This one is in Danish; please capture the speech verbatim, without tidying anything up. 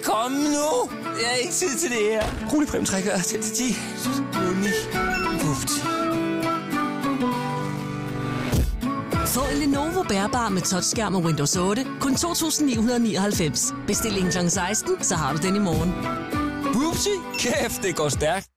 komme nu. Jeg har ikke tid til det her. Rolig, Preben trækker. ti, ni, wupti. Få en Lenovo bærbar med touchskærm og Windows otte. Kun to tusind ni hundrede nioghalvfems. Bestil en klokken seksten, så har du den i morgen. Wupti. Kæft, det går stærkt.